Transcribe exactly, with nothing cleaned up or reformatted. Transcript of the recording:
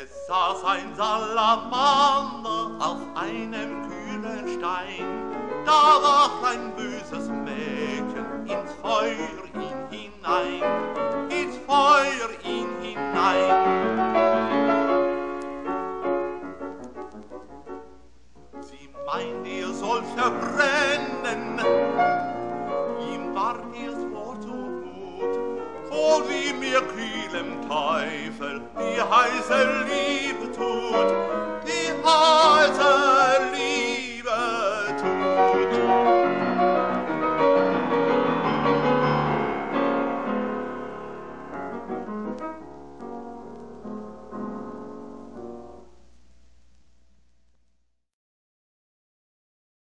Es saß ein Salamander auf einem kühlen Stein. Da warf ein böses Mädchen ins Feuer ihn hinein, ins Feuer ihn hinein. Sie meint, er soll verbrennen, ihm ward erst vor so gut, vor wie mir kühlem Teufel die heiße Liebe tut, die heiße